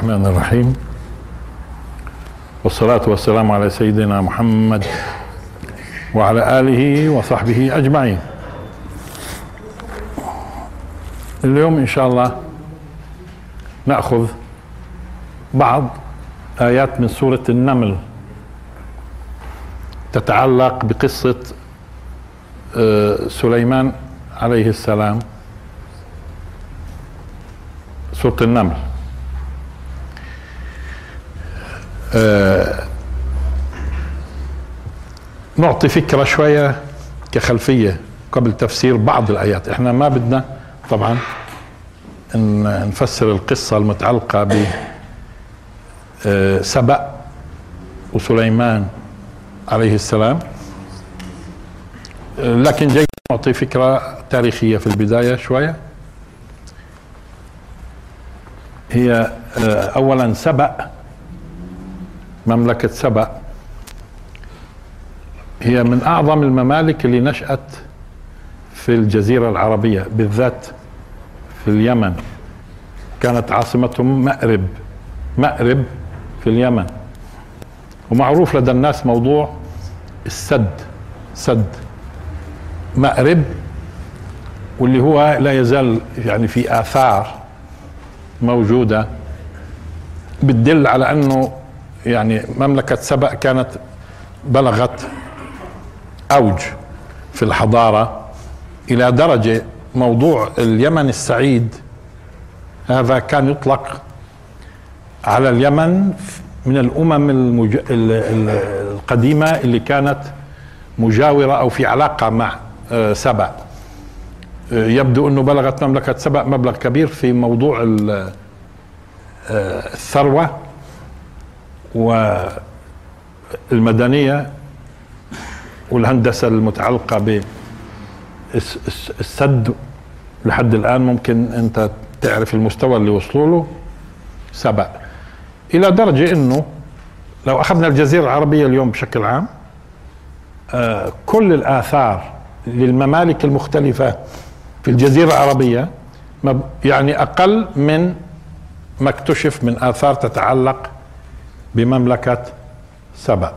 الرحمن الرحيم، والصلاة والسلام على سيدنا محمد وعلى آله وصحبه أجمعين. اليوم إن شاء الله نأخذ بعض آيات من سورة النمل تتعلق بقصة سليمان عليه السلام. سورة النمل نعطي فكرة شوية كخلفية قبل تفسير بعض الآيات. احنا ما بدنا طبعا نفسر القصة المتعلقة بسبأ وسليمان عليه السلام، لكن جاي نعطي فكرة تاريخية في البداية شوية. هي أولا سبأ، مملكة سبأ هي من أعظم الممالك اللي نشأت في الجزيرة العربية، بالذات في اليمن. كانت عاصمتهم مأرب في اليمن، ومعروف لدى الناس موضوع سد مأرب، واللي هو لا يزال يعني في آثار موجودة بتدل على أنه يعني مملكة سبأ كانت بلغت أوج في الحضارة، إلى درجة موضوع اليمن السعيد هذا كان يطلق على اليمن من الأمم القديمة اللي كانت مجاورة أو في علاقة مع سبأ. يبدو أنه بلغت مملكة سبأ مبلغ كبير في موضوع الثروة والمدنية والهندسة المتعلقة بالسد. لحد الآن ممكن أنت تعرف المستوى اللي وصلوا له سبأ، إلى درجة أنه لو أخذنا الجزيرة العربية اليوم بشكل عام، كل الآثار للممالك المختلفة في الجزيرة العربية يعني أقل من ما اكتشف من آثار تتعلق بمملكة سبأ.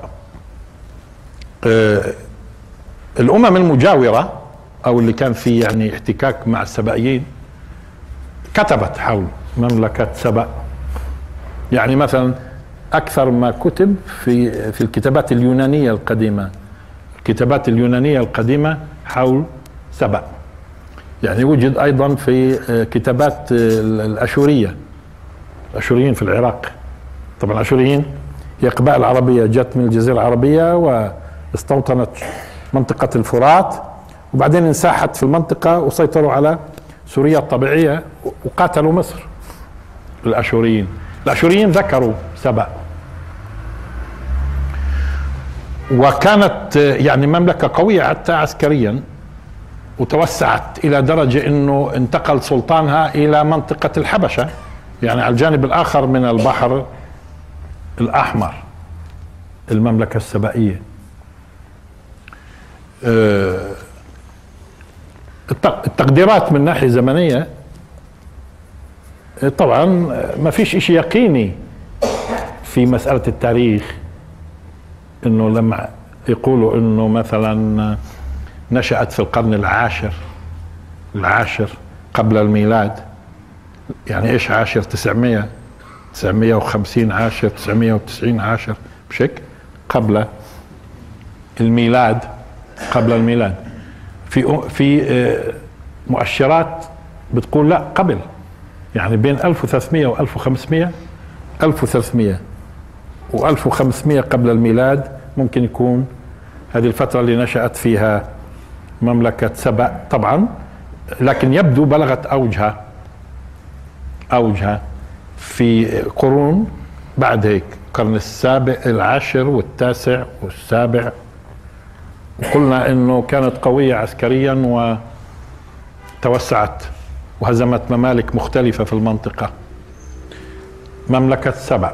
الأمم المجاورة أو اللي كان في يعني احتكاك مع السبائيين كتبت حول مملكة سبأ. يعني مثلا أكثر ما كتب في الكتابات اليونانية القديمة، الكتابات اليونانية القديمة حول سبأ. يعني وجد أيضا في كتابات الأشوريين في العراق. طبعا الأشوريين هي قبائل عربية جت من الجزيرة العربية واستوطنت منطقة الفرات، وبعدين انساحت في المنطقة وسيطروا على سوريا الطبيعية وقاتلوا مصر. الأشوريين ذكروا سبأ، وكانت يعني مملكة قوية حتى عسكريا، وتوسعت إلى درجة أنه انتقل سلطانها إلى منطقة الحبشة، يعني على الجانب الآخر من البحر الأحمر، المملكة السبائية. التقديرات من ناحية زمنية طبعا ما فيش إشي يقيني في مسألة التاريخ، إنه لما يقولوا إنه مثلا نشأت في القرن العاشر قبل الميلاد. يعني إيش عاشر؟ 950 عاشر، 990 عاشر، بشكل قبل الميلاد. في مؤشرات بتقول لا، قبل، يعني بين 1300 و 1500 و 1500 قبل الميلاد ممكن يكون هذه الفترة اللي نشأت فيها مملكة سبأ طبعا. لكن يبدو بلغت أوجها في قرون بعد هيك، القرن العاشر والتاسع والسابع. وقلنا انه كانت قوية عسكريا وتوسعت وهزمت ممالك مختلفة في المنطقة. مملكة سبأ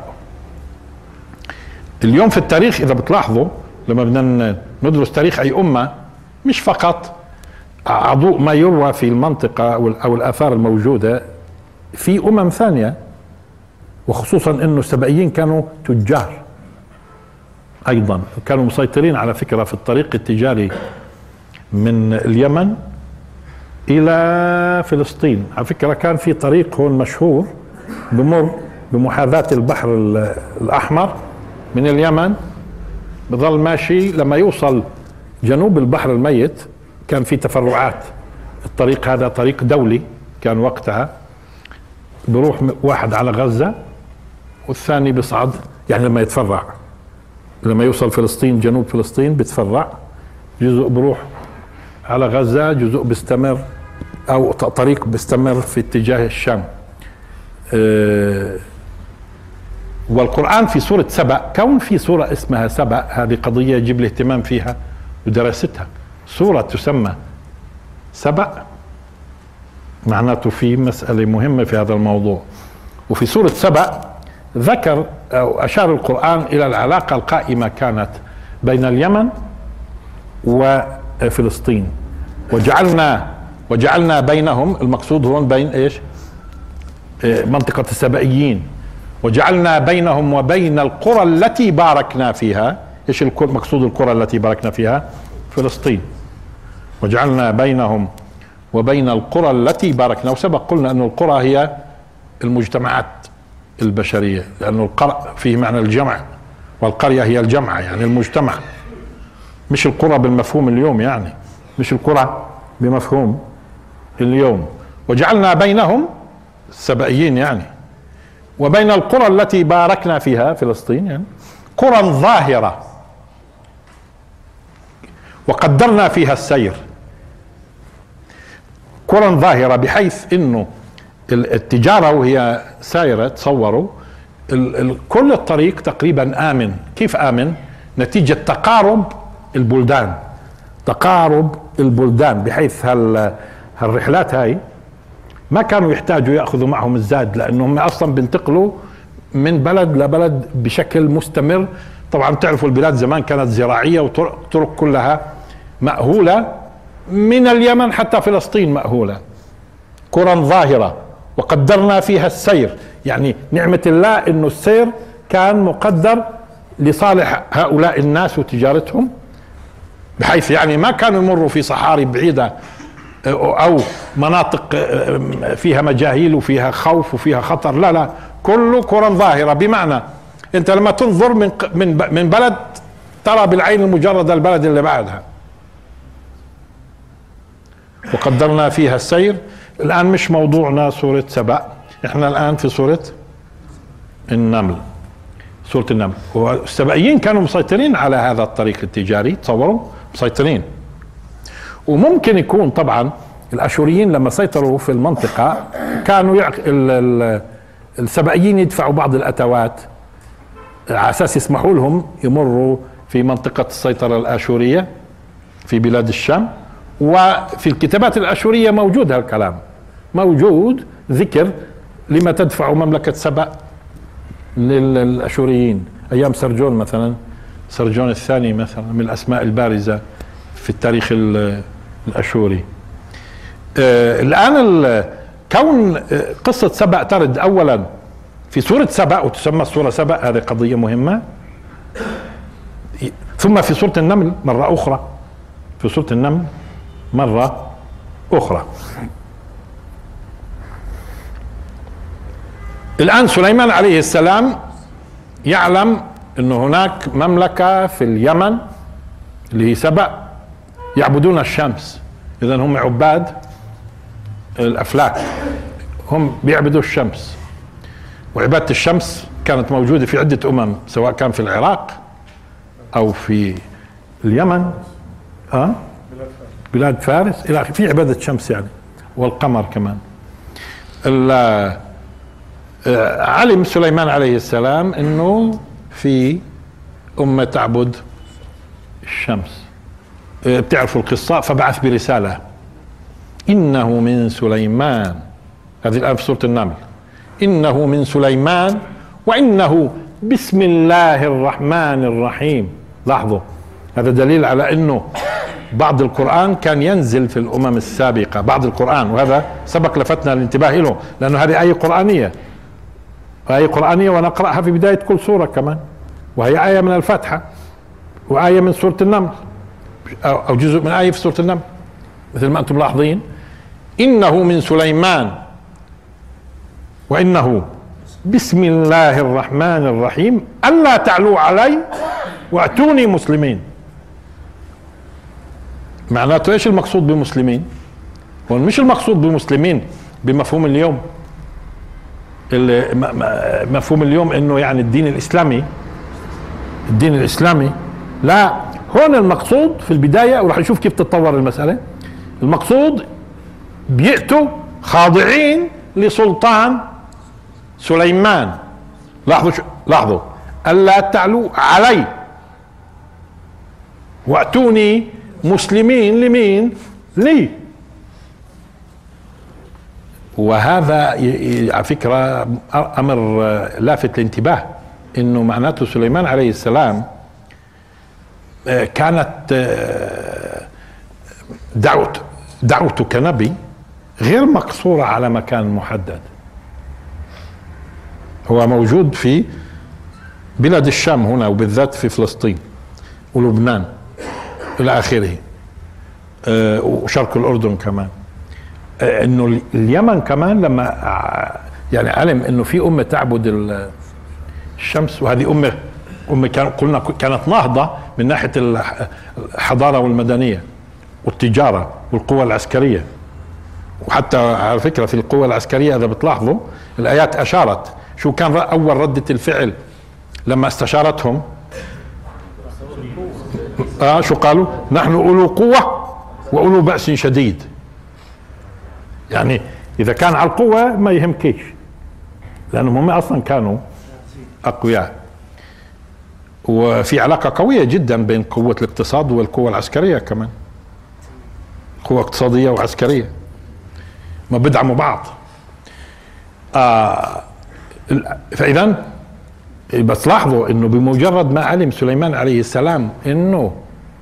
اليوم في التاريخ إذا بتلاحظوا لما بدنا ندرس تاريخ أي أمة، مش فقط عضو ما يروى في المنطقة أو الآثار الموجودة في ثانية وخصوصا انه السبائيين كانوا تجار ايضا، كانوا مسيطرين على فكرة في الطريق التجاري من اليمن الى فلسطين. على فكرة كان في طريق هون مشهور بمر بمحاذاة البحر الاحمر من اليمن، بظل ماشي لما يوصل جنوب البحر الميت. كان في تفرعات، الطريق هذا طريق دولي كان وقتها، بروح واحد على غزة والثاني بيصعد، يعني لما يتفرع لما يوصل فلسطين جنوب فلسطين بتفرع، جزء بروح على غزة، جزء بيستمر او طريق بيستمر في اتجاه الشام. والقرآن في سورة سبأ، كون في سورة اسمها سبأ هذه قضية يجب الاهتمام فيها ودراستها. سورة تسمى سبأ معناته في مسألة مهمة في هذا الموضوع. وفي سورة سبأ ذكر أو أشار القرآن إلى العلاقة القائمة كانت بين اليمن وفلسطين، وجعلنا بينهم، المقصود هون بين ايش؟ منطقة السبائيين. وجعلنا بينهم وبين القرى التي باركنا فيها. ايش مقصود القرى التي باركنا فيها؟ فلسطين. وجعلنا بينهم وبين القرى التي باركنا، وسبق قلنا أن القرى هي المجتمعات البشرية، لأنه القرى فيه معنى الجمع، والقرية هي الجمعة يعني المجتمع، مش القرى بالمفهوم اليوم، يعني مش القرى بمفهوم اليوم. وجعلنا بينهم السبائيين يعني وبين القرى التي باركنا فيها فلسطين يعني قرى ظاهرة وقدرنا فيها السير. قرى ظاهرة بحيث انه التجارة وهي سايرة، تصوروا كل الطريق تقريبا آمن. كيف آمن؟ نتيجة تقارب البلدان، بحيث هالرحلات هاي ما كانوا يحتاجوا يأخذوا معهم الزاد، لأنهم أصلا بينتقلوا من بلد لبلد بشكل مستمر. طبعا تعرفوا البلاد زمان كانت زراعية وطرق كلها مأهولة، من اليمن حتى فلسطين مأهولة. قرى ظاهرة وقدرنا فيها السير، يعني نعمة الله انه السير كان مقدر لصالح هؤلاء الناس وتجارتهم، بحيث يعني ما كانوا يمروا في صحاري بعيدة او مناطق فيها مجاهيل وفيها خوف وفيها خطر، لا كله قرى ظاهرة. بمعنى انت لما تنظر من بلد ترى بالعين المجردة البلد اللي بعدها. وقدرنا فيها السير. الآن مش موضوعنا سورة سبأ، احنا الآن في سورة النمل. سورة النمل. والسبائيين كانوا مسيطرين على هذا الطريق التجاري، تصوروا مسيطرين. وممكن يكون طبعا الأشوريين لما سيطروا في المنطقة كانوا السبائيين يدفعوا بعض الأتوات على أساس يسمحوا لهم يمروا في منطقة السيطرة الآشورية في بلاد الشام. وفي الكتابات الأشورية موجود هالكلام، موجود ذكر لما تدفع مملكة سبأ للأشوريين أيام سرجون مثلا، سرجون الثاني مثلا من الأسماء البارزة في التاريخ الأشوري. الآن كون قصة سبأ ترد أولا في سورة سبأ وتسمى السورة سبأ، هذه قضية مهمة. ثم في سورة النمل مرة أخرى، في سورة النمل مرة أخرى. الآن سليمان عليه السلام يعلم أن هناك مملكة في اليمن اللي هي سبأ يعبدون الشمس. إذن هم عباد الأفلاك، هم بيعبدوا الشمس. وعبادة الشمس كانت موجودة في عدة سواء كان في العراق أو في اليمن، بلاد فارس إلى في عبادة شمس يعني، والقمر كمان. علم سليمان عليه السلام انه في أمة تعبد الشمس، بتعرفوا القصة. فبعث برسالة إنه من سليمان، هذه الآن في سورة النمل، إنه من سليمان وإنه بسم الله الرحمن الرحيم. لاحظوا هذا دليل على أنه بعض القرآن كان ينزل في الأمم السابقة، بعض القرآن، وهذا سبق لفتنا الانتباه له لأنه هذه آية قرآنية. آية قرآنية ونقرأها في بداية كل سورة كمان، وهي آية من الفاتحة وآية من سورة النمل أو جزء من آية في سورة النمل مثل ما أنتم ملاحظين. إنه من سليمان وإنه بسم الله الرحمن الرحيم ألا تعلوا علي وأتوني مسلمين. معناته إيش المقصود بمسلمين؟ هو مش المقصود بمسلمين بمفهوم اليوم، مفهوم اليوم إنه يعني الدين الإسلامي، لا، هون المقصود في البداية، وراح نشوف كيف تتطور المسألة. المقصود بيأتوا خاضعين لسلطان سليمان. لاحظوا ألا تعلوا علي وأتوني مسلمين. لمين؟ لي. وهذا على فكرة أمر لافت للانتباه، إنه معناته سليمان عليه السلام كانت دعوته كنبي غير مقصورة على مكان محدد. هو موجود في بلاد الشام هنا، وبالذات في فلسطين ولبنان إلى آخره، وشرق الأردن كمان. إنه اليمن كمان لما يعني علم إنه في أمة تعبد الشمس، وهذه أمة قلنا كانت نهضة من ناحية الحضارة والمدنية والتجارة والقوة العسكرية. وحتى على فكرة في القوة العسكرية إذا بتلاحظوا الآيات أشارت شو كان أول ردة الفعل لما استشارتهم. شو قالوا؟ نحن أولو قوة وأولو بأس شديد. يعني إذا كان على القوة ما يهمكيش، لأنهم هم أصلا كانوا أقوياء. وفي علاقة قوية جدا بين قوة الاقتصاد والقوة العسكرية كمان، قوة اقتصادية وعسكرية ما بدعموا بعض. فإذا بس لاحظوا انه بمجرد ما علم سليمان عليه السلام انه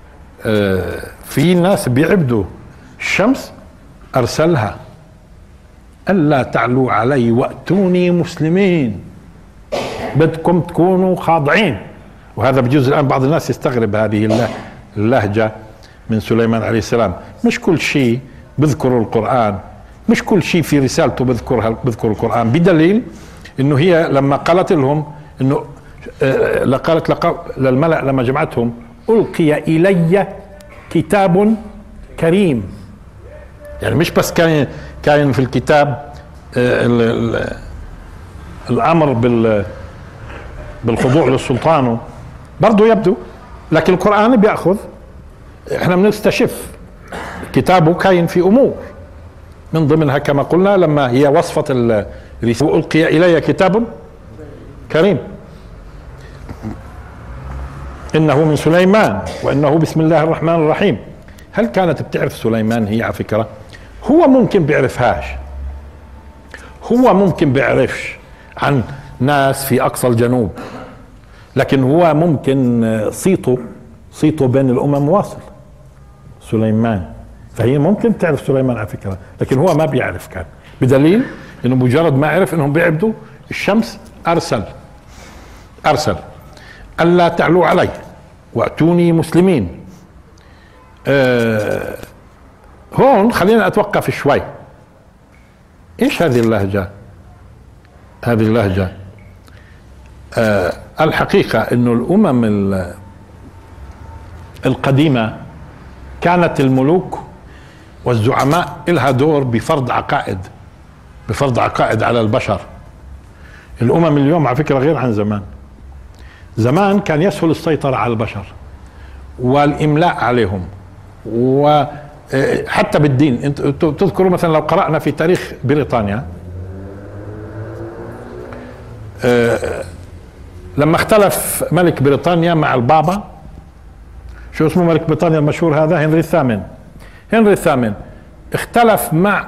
في ناس بيعبدوا الشمس ارسلها الا تعلوا علي واتوني مسلمين، بدكم تكونوا خاضعين. وهذا بجوز الان بعض الناس يستغرب هذه اللهجة من سليمان عليه السلام. مش كل شيء بذكروا القرآن، مش كل شيء في رسالته بذكر القرآن، بدليل انه هي لما قالت لهم انه قالت للملأ لما جمعتهم ألقي إلي كتاب كريم. يعني مش بس كان في الكتاب الأمر بالخضوع للسلطان برضو يبدو، لكن القرآن بيأخذ، احنا بنستشف كتابه كاين في أمور من ضمنها كما قلنا لما هي وصفة الرسالة ألقي إلي كتاب كريم إنه من سليمان وإنه بسم الله الرحمن الرحيم. هل كانت بتعرف سليمان هي على فكرة؟ هو ممكن بيعرفهاش، هو ممكن بيعرفش عن ناس في أقصى الجنوب، لكن هو ممكن صيته بين الأمم واصل سليمان، فهي ممكن تعرف سليمان على فكرة، لكن هو ما بيعرف. كان بدليل إنه مجرد ما عرف إنهم بيعبدوا الشمس أرسل ألا تعلوا علي وأتوني مسلمين. هون خلينا أتوقف شوي. إيش هذه اللهجة؟ هذه اللهجة الحقيقة إنه الأمم القديمة كانت الملوك والزعماء إلها دور بفرض عقائد على البشر. الأمم اليوم على فكرة غير عن زمان. زمان كان يسهل السيطرة على البشر والإملاء عليهم، وحتى بالدين. انتم تذكروا مثلا لو قرأنا في تاريخ بريطانيا لما اختلف ملك بريطانيا مع البابا، شو اسمه ملك بريطانيا المشهور هذا؟ هنري الثامن اختلف مع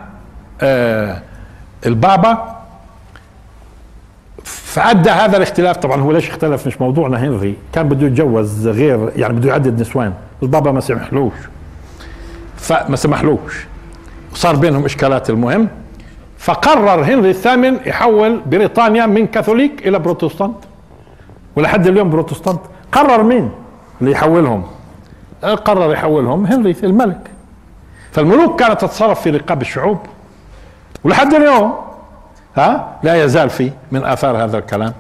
البابا، فأدى هذا الاختلاف. طبعا هو ليش اختلف مش موضوعنا. هنري كان بده يتجوز غير، يعني بده يعدد نسوان، البابا ما سمحلوش وصار بينهم اشكالات. المهم فقرر هنري الثامن يحول بريطانيا من كاثوليك الى بروتستانت، ولحد اليوم بروتستانت. قرر مين اللي يحولهم؟ قرر يحولهم هنري الملك. فالملوك كانت تتصرف في رقاب الشعوب، ولحد اليوم لا يزال في من آثار هذا الكلام.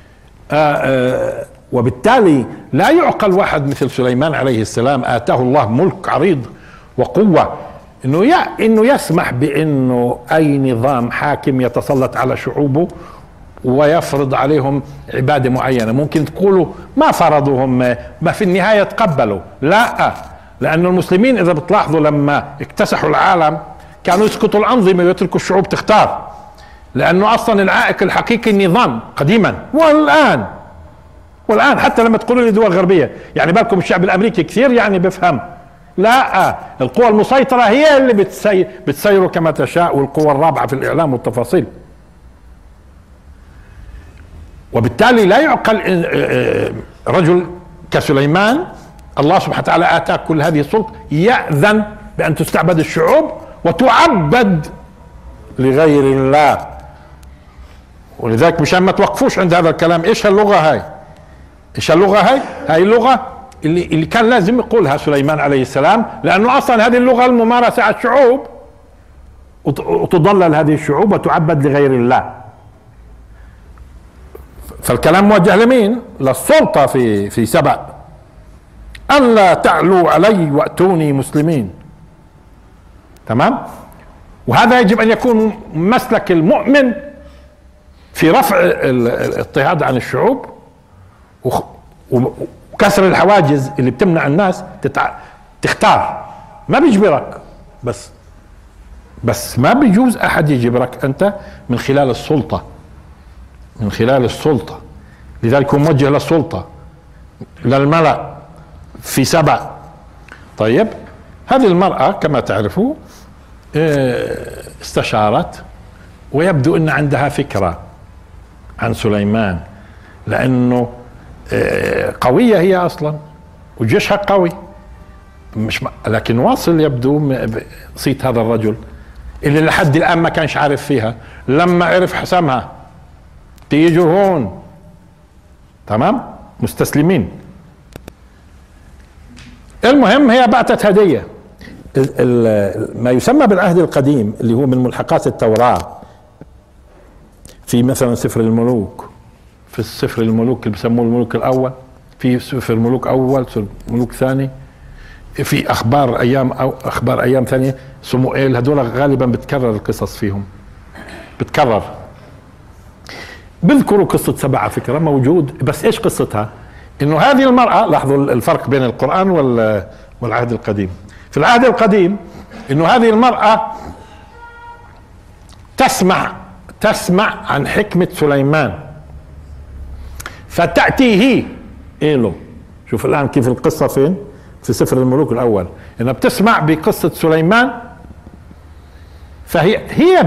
وبالتالي لا يعقل واحد مثل سليمان عليه السلام آتاه الله ملك عريض وقوة انه يسمح بانه اي نظام حاكم يتسلط على شعوبه ويفرض عليهم عبادة معينة. ممكن تقولوا ما فرضوهم، ما في النهاية تقبلوا. لا، لأن المسلمين إذا بتلاحظوا لما اكتسحوا العالم كانوا يسقطوا الأنظمة ويتركوا الشعوب تختار، لأنه أصلا العائق الحقيقي النظام قديما. والآن حتى لما تقولوا لي دول غربية، يعني بالكم الشعب الأمريكي كثير يعني بفهم. لا، القوى المسيطرة هي اللي بتسيروا كما تشاء، والقوى الرابعة في الإعلام والتفاصيل. وبالتالي لا يعقل رجل كسليمان الله سبحانه وتعالى آتاه كل هذه السلطة يأذن بأن تستعبد الشعوب وتعبد لغير الله. ولذلك مشان ما توقفوش عند هذا الكلام، ايش هاللغة هاي؟ هاي اللغة اللي كان لازم يقولها سليمان عليه السلام، لأنه أصلا هذه اللغة الممارسة على الشعوب، وتضلل هذه الشعوب وتعبد لغير الله. فالكلام موجه لمين؟ للسلطة في سبأ، أن لا تعلوا علي وأتوني مسلمين. تمام؟ وهذا يجب أن يكون مسلك المؤمن في رفع الاضطهاد عن الشعوب وكسر الحواجز اللي بتمنع الناس تختار. ما بيجبرك، بس ما بيجوز أحد يجبرك أنت من خلال السلطة. لذلك هو موجه للسلطة، للملأ في سبأ. طيب، هذه المرأة كما تعرفوا استشارت، ويبدو أن عندها فكرة عن سليمان، لأنه قوية هي أصلا وجيشها قوي، لكن واصل يبدو صيت هذا الرجل اللي لحد الآن ما كانش عارف فيها. لما عرف حسمها تيجوا هون، تمام، مستسلمين. المهم هي بعتت هدية، ما يسمى بالعهد القديم اللي هو من ملحقات التوراة، في مثلا سفر الملوك، في السفر الملوك اللي بسموه الملوك الأول، في سفر الملوك أول، سفر الملوك ثاني، في أخبار أيام أو أخبار أيام ثانية، صموئيل. هذول غالبا بتكرر القصص فيهم، بتكرر. بذكروا قصة سبأ على فكرة موجود، بس ايش قصتها؟ انه هذه المرأة، لاحظوا الفرق بين القرآن والعهد القديم. في العهد القديم انه هذه المرأة تسمع عن حكمة سليمان، فتأتيه له. شوف الآن كيف القصة فين؟ في سفر الملوك الأول، انها بتسمع بقصة سليمان، فهي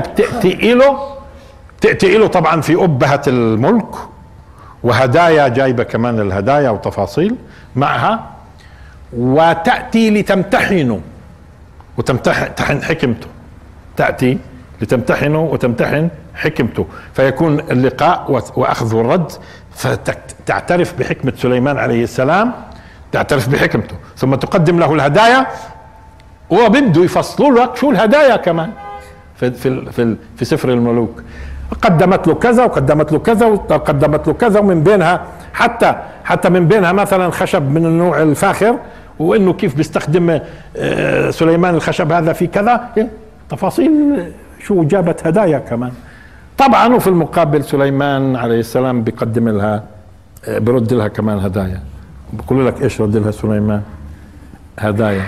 تأتي له طبعا في أبهة الملك وهدايا، جايبة كمان الهدايا وتفاصيل معها، وتأتي لتمتحنه وتمتحن حكمته. تأتي لتمتحنه وتمتحن حكمته، فيكون اللقاء وأخذ الرد، فتعترف بحكمة سليمان عليه السلام، تعترف بحكمته، ثم تقدم له الهدايا. وبده يفصلوا لك شو الهدايا كمان في سفر الملوك. قدمت له كذا وقدمت له كذا وقدمت له كذا، ومن بينها حتى من بينها مثلا خشب من النوع الفاخر، وانه كيف بيستخدم سليمان الخشب هذا في كذا، تفاصيل شو جابت هدايا كمان. طبعا وفي المقابل سليمان عليه السلام بيقدم لها، برد لها كمان هدايا. بقول لك ايش رد لها سليمان؟ هدايا.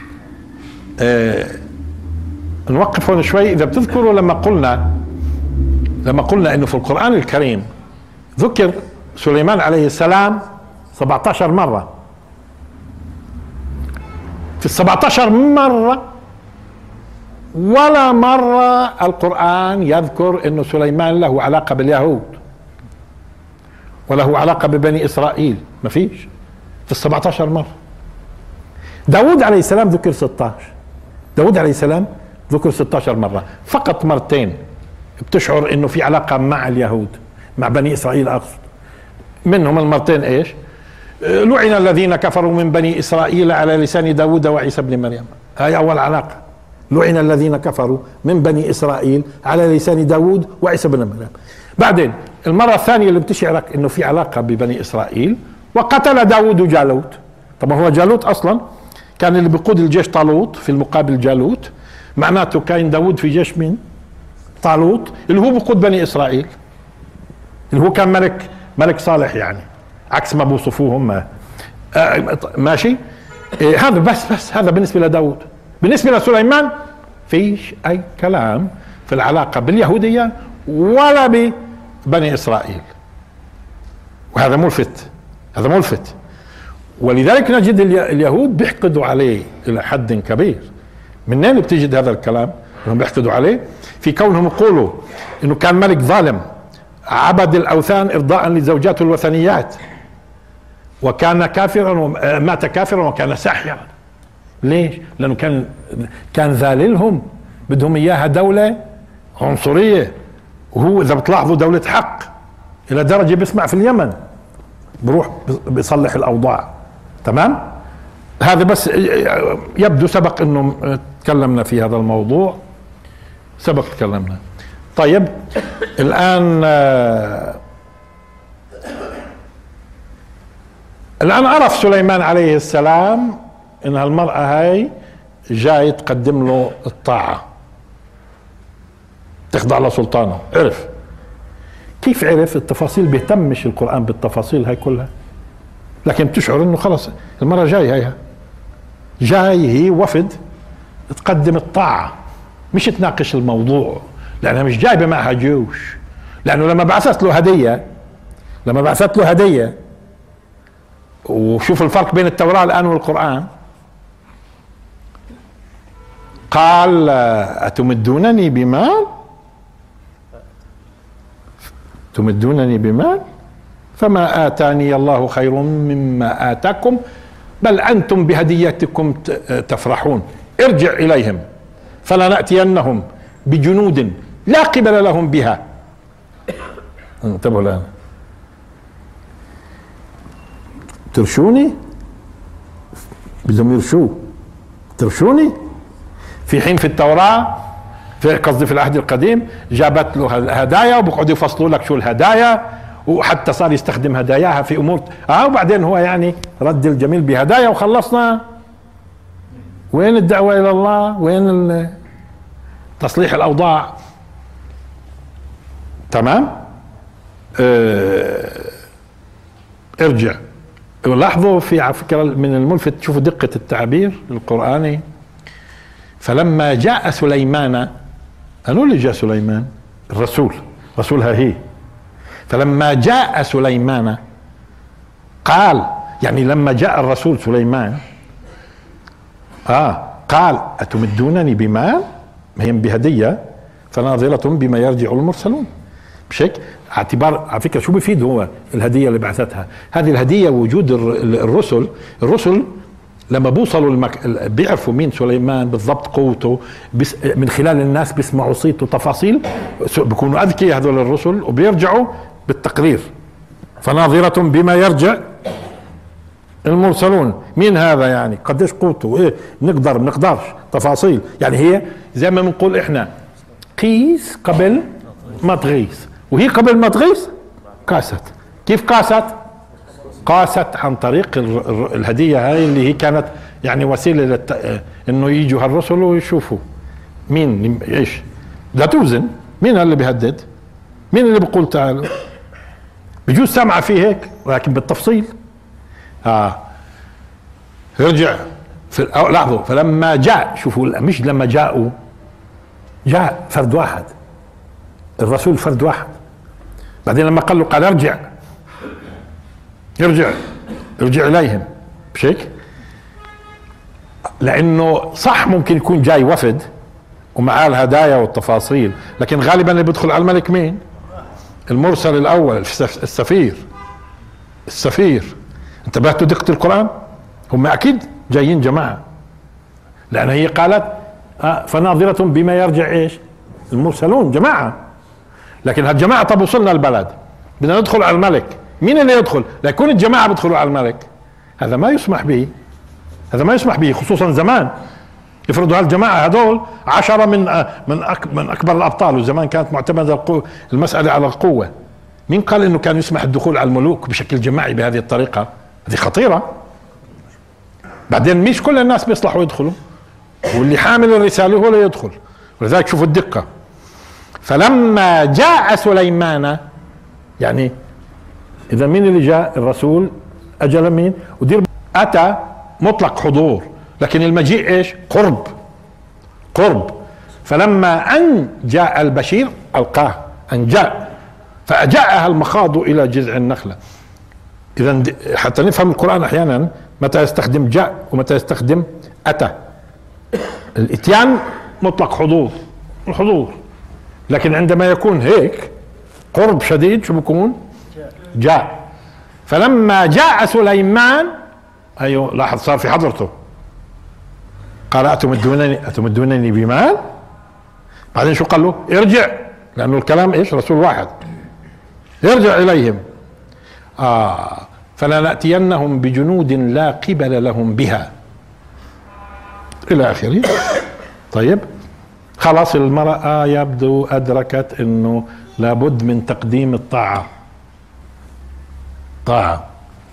نوقف هون شوي. اذا بتذكروا لما قلنا انه في القرآن الكريم ذكر سليمان عليه السلام 17 مرة. في 17 مرة ولا مرة القرآن يذكر انه سليمان له علاقة باليهود وله علاقة ببني اسرائيل، ما فيش. في 17 مرة. داود عليه السلام ذكر 16. داود عليه السلام ذكر 16 مرة، فقط مرتين بتشعر انه في علاقة مع اليهود، مع بني اسرائيل اقصد. منهم المرتين ايش؟ لعن الذين كفروا من بني اسرائيل على لسان داود وعيسى بن مريم. هاي اول علاقة، لعن الذين كفروا من بني اسرائيل على لسان داود وعيسى بن مريم. بعدين المرة الثانية اللي بتشعرك انه في علاقة ببني اسرائيل، وقتل داود جالوت. طبعا هو جالوت اصلا كان اللي بيقود الجيش طالوت في المقابل جالوت، معناته كان داود في جيش مين؟ طالوت اللي هو بيقود بني اسرائيل، اللي هو كان ملك صالح يعني، عكس ما بوصفوه هم. ماشي. هذا بس هذا بالنسبة لداود. بالنسبة لسليمان فيش اي كلام في العلاقة باليهودية ولا ببني اسرائيل، وهذا ملفت. ولذلك نجد اليهود بيحقدوا عليه الى حد كبير. منين بتجد هذا الكلام؟ هم بيحقدوا عليه في كونهم يقولوا انه كان ملك ظالم عبد الاوثان ارضاء لزوجاته الوثنيات، وكان كافرا مات كافرا وكان ساحرا. ليش؟ لانه كان ذاللهم، بدهم اياها دولة عنصرية، وهو اذا بتلاحظوا دولة حق الى درجة بيسمع في اليمن بروح بيصلح الاوضاع. تمام؟ هذا بس يبدو سبق انه تكلمنا في هذا الموضوع، تكلمنا. طيب الان عرف سليمان عليه السلام ان هالمرأة هاي جاي تقدم له الطاعة، تخضع لسلطانه. عرف. كيف عرف؟ التفاصيل بيهتمش القرآن بالتفاصيل هاي كلها، لكن بتشعر انه خلص المرة جاي هي وفد تقدم الطاعة، مش تناقش الموضوع، لانها مش جايبة معها جيوش. لانه لما بعثت له هدية، وشوف الفرق بين التوراة الان والقرآن، قال أتمدونني بمال فما آتاني الله خير مما آتاكم بل أنتم بهديتكم تفرحون. ارجع إليهم فلنأتينهم بجنود لا قبل لهم بها. انتبهوا الآن، ترشوني، بدهم ترشوني، في حين في التوراة قصدي في العهد القديم جابت له هدايا وبقعدوا يفصلوا لك شو الهدايا، وحتى صار يستخدم هداياها في امور وبعدين هو يعني رد الجميل بهدايا وخلصنا. وين الدعوة الى الله؟ وين تصليح الاوضاع؟ تمام. ارجع. لاحظوا على فكرة من الملفت، شوفوا دقة التعبير القرآني. فلما جاء سليمان، قالوا اللي جاء سليمان رسولها هي. فلما جاء سليمان قال، يعني لما جاء الرسول سليمان قال أتمدونني بمال، هي بهدية، فناظرة بما يرجع المرسلون. بشكل اعتبار على فكرة شو بيفيد هو الهدية اللي بعثتها؟ هذه الهدية وجود الرسل لما بوصلوا بيعرفوا مين سليمان بالضبط، قوته من خلال الناس بيسمعوا صيته تفاصيل، بيكونوا اذكياء هذول الرسل وبيرجعوا بالتقرير. فناظرة بما يرجع المرسلون. مين هذا يعني؟ قديش قوته؟ ايه بنقدرش تفاصيل. يعني هي زي ما بنقول احنا قيس قبل ما تغيث، وهي قبل ما تغيث قاست. كيف قاست عن طريق الهدية هاي اللي هي كانت يعني وسيلة انه يجوا هالرسل ويشوفوا مين ايش. لا توزن مين اللي بيهدد، مين اللي بيقول تعالوا. بجوز سامعة فيه هيك ولكن بالتفصيل. يرجع لاحظوا فلما جاء، شوفوا مش لما جاءوا، جاء فرد واحد، الرسول فرد واحد. بعدين لما قال له قال ارجع اليهم بشكل، لانه صح ممكن يكون جاي وفد ومعاه الهدايا والتفاصيل، لكن غالبا اللي بيدخل على الملك مين؟ المرسل الاول، السفير. انتبهتوا دقة القرآن؟ هم اكيد جايين جماعة، لان هي قالت فناظرة بما يرجع ايش؟ المرسلون جماعة. لكن هالجماعة طب وصلنا البلد بدنا ندخل على الملك، مين اللي يدخل؟ ليكون الجماعة بيدخلوا على الملك، هذا ما يسمح به، هذا ما يسمح به، خصوصا زمان. افرضوا هالجماعة هذول 10 من أكبر الأبطال، وزمان كانت معتمدة المسألة على القوة. مين قال إنه كان يسمح الدخول على الملوك بشكل جماعي بهذه الطريقة؟ هذه خطيرة. بعدين مش كل الناس بيصلحوا يدخلوا، واللي حامل الرسالة هو اللي يدخل. ولذلك شوفوا الدقة. فلما جاء سليمان، يعني إذا مين اللي جاء؟ الرسول. أجل مين؟ ودير أتى مطلق حضور، لكن المجيء إيش؟ قرب، قرب. فلما أن جاء البشير ألقاه، أن جاء فأجاءها المخاض إلى جذع النخلة. إذا حتى نفهم القرآن أحيانا متى يستخدم جاء ومتى يستخدم أتى. الإتيان مطلق حضور، الحضور، لكن عندما يكون هيك قرب شديد شو بيكون؟ جاء. فلما جاء سليمان، أيوه لاحظ صار في حضرته، قال أتمدونني بمال؟ بعدين شو قال له؟ ارجع، لأنه الكلام إيش؟ رسول واحد، ارجع إليهم. فلنأتينهم بجنود لا قبل لهم بها إلى آخره. طيب خلاص المرأة يبدو أدركت إنه لابد من تقديم الطاعة. طاعة.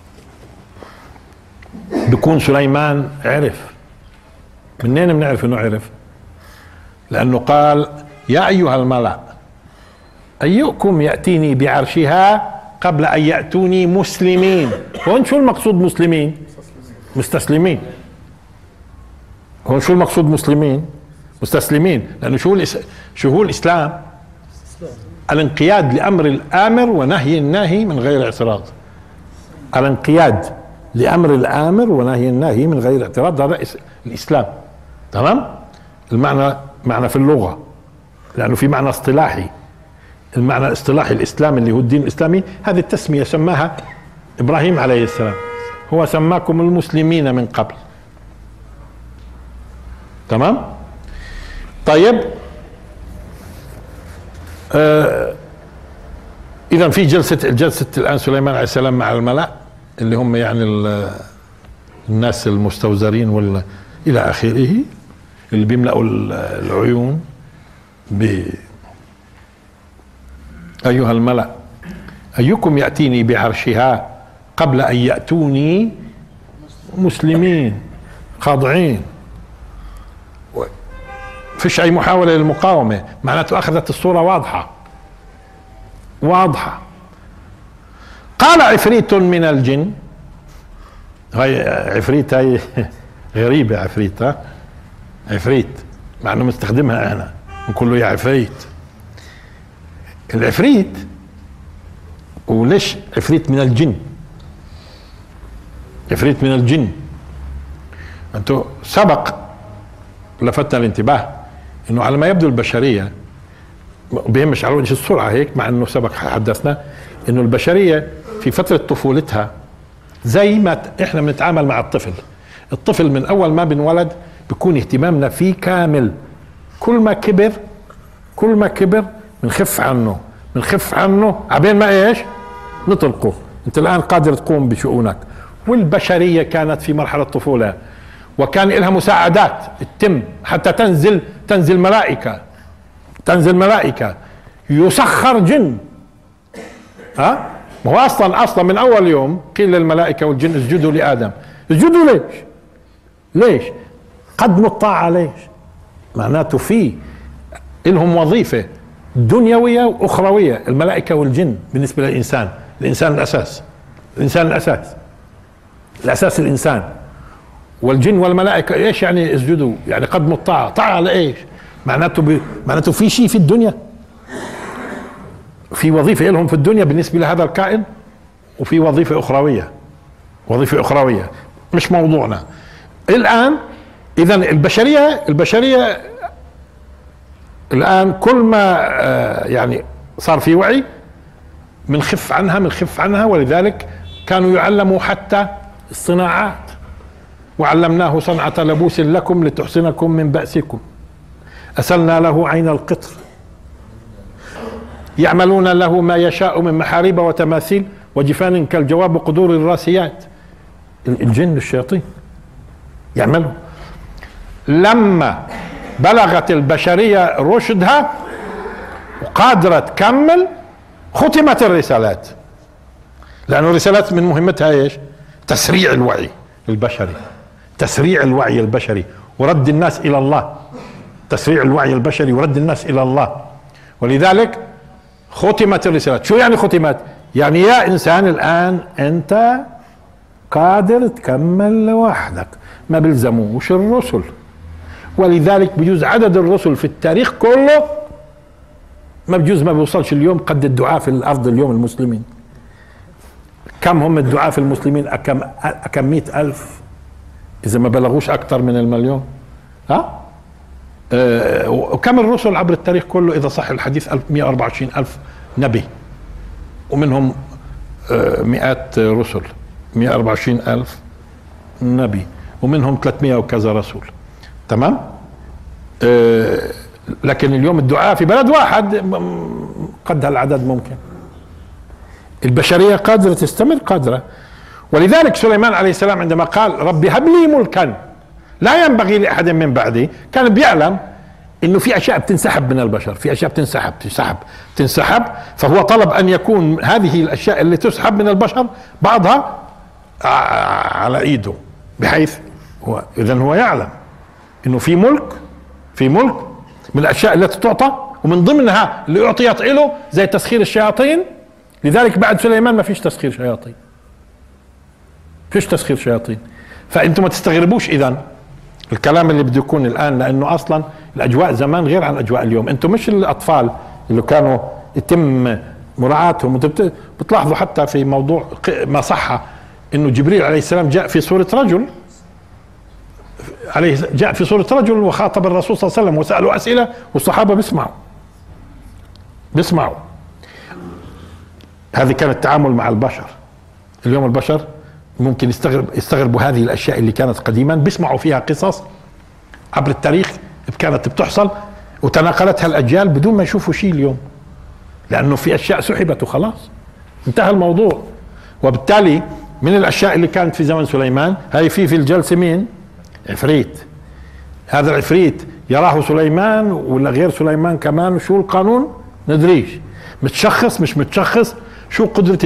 بكون سليمان عرف. منين بنعرف إنه عرف؟ لأنه قال يا أيها الملأ أيكم يأتيني بعرشها قبل أن يأتوني مسلمين. هون شو المقصود مسلمين؟ مستسلمين. هون شو المقصود مسلمين؟ مستسلمين. لأنه شو هو الإسلام؟ الانقياد لأمر الآمر ونهي الناهي من غير اعتراض. الانقياد لأمر الآمر ونهي الناهي من غير اعتراض، هذا الإسلام. تمام؟ المعنى معنى في اللغة، لأنه في معنى اصطلاحي. المعنى الاصطلاحي الإسلام اللي هو الدين الإسلامي، هذه التسمية سماها إبراهيم عليه السلام، هو سماكم المسلمين من قبل. تمام؟ طيب إذا في جلسة الآن سليمان عليه السلام مع الملأ اللي هم يعني الناس المستوزرين ولا إلى آخره، اللي بيملأوا العيون أيها الملأ أيكم يأتيني بعرشها قبل أن يأتوني مسلمين خاضعين. فيش أي محاولة للمقاومة، معناته أخذت الصورة واضحة واضحة. قال عفريت من الجن، هاي عفريت هاي غريبة، عفريت ها، عفريت مع انه مستخدمها انا نقول له يا عفريت. العفريت، وليش عفريت من الجن؟ عفريت من الجن، انتو سبق لفتنا الانتباه انه على ما يبدو البشرية بيهمش على وجه السرعة هيك، مع انه سبق حدثنا انه البشرية في فترة طفولتها زي ما احنا بنتعامل مع الطفل. الطفل من اول ما بنولد بيكون اهتمامنا فيه كامل، كل ما كبر بنخف عنه عبين ما ايش نطلقه. انت الان قادر تقوم بشؤونك. والبشرية كانت في مرحلة الطفولة وكان لها مساعدات تتم حتى تنزل ملائكة يسخر جن. ها ما هو اصلا من اول يوم قيل للملائكة والجن اسجدوا لآدم. اسجدوا ليش؟ قدموا الطاعة. ليش؟ معناته في لهم وظيفة دنيوية وأخروية الملائكة والجن بالنسبة للإنسان. الإنسان الأساس الإنسان، والجن والملائكة ايش يعني اسجدوا؟ يعني قدموا الطاعة. طاعة لإيش؟ معناته في شيء في الدنيا، في وظيفة لهم في الدنيا بالنسبة لهذا الكائن، وفي وظيفة أخروية مش موضوعنا الآن. إذا البشرية الآن كل ما يعني صار في وعي بنخف عنها، ولذلك كانوا يعلموا حتى الصناعات. وعلمناه صنعة لبوس لكم لتحصنكم من بأسكم، أسلنا له عين القطر. يعملون له ما يشاء من محاريب وتماثيل وجفان كالجواب وقدور الراسيات. الجن الشياطين يعملوا. لما بلغت البشرية رشدها وقادرة تكمل ختمت الرسالات، لأن الرسالات من مهمتها ايش؟ تسريع الوعي البشري، تسريع الوعي البشري ورد الناس إلى الله، تسريع الوعي البشري ورد الناس إلى الله. ولذلك ختمت الرسالات. شو يعني ختمت؟ يعني يا إنسان الآن أنت قادر تكمل لوحدك، ما بيلزموش الرسل. ولذلك بيجوز عدد الرسل في التاريخ كله ما بيجوز ما بيوصلش اليوم قد الدعاء في الأرض اليوم المسلمين. كم هم الدعاء في المسلمين؟ كم 100,000 إذا ما بلغوش أكثر من المليون. ها؟ وكم الرسل عبر التاريخ كله إذا صح الحديث 124,000 نبي، ومنهم مئات رسل، 124,000 نبي ومنهم 300 وكذا رسول. تمام؟ لكن اليوم الدعاء في بلد واحد قد هالعدد ممكن. البشرية قادرة تستمر، قادرة. ولذلك سليمان عليه السلام عندما قال ربي هب لي ملكا لا ينبغي لأحد من بعدي، كان بيعلم انه في اشياء بتنسحب من البشر، في اشياء بتنسحب، فهو طلب ان يكون هذه الاشياء اللي تسحب من البشر بعضها على ايده، بحيث اذا هو يعلم انه في ملك من الاشياء التي تعطى، ومن ضمنها اللي اعطيت له زي تسخير الشياطين. لذلك بعد سليمان ما فيش تسخير شياطين، فيش تسخير شياطين. فانتم ما تستغربوش اذا الكلام اللي بده يكون الان، لانه اصلا الاجواء زمان غير عن اجواء اليوم. انتم مش الاطفال اللي كانوا يتم مراعاتهم. بتلاحظوا حتى في موضوع ما صح انه جبريل عليه السلام جاء في صورة رجل وخاطب الرسول صلى الله عليه وسلم وسألوا اسئلة والصحابة بيسمعوا. هذه كان التعامل مع البشر. اليوم البشر ممكن يستغربوا هذه الاشياء اللي كانت قديما، بيسمعوا فيها قصص عبر التاريخ كانت بتحصل وتناقلتها الاجيال بدون ما يشوفوا شيء اليوم، لانه في اشياء سحبت وخلاص انتهى الموضوع. وبالتالي من الاشياء اللي كانت في زمن سليمان هاي في الجلسه مين؟ عفريت. هذا العفريت يراه سليمان ولا غير سليمان كمان، شو القانون ندريش، متشخص مش متشخص، شو قدرة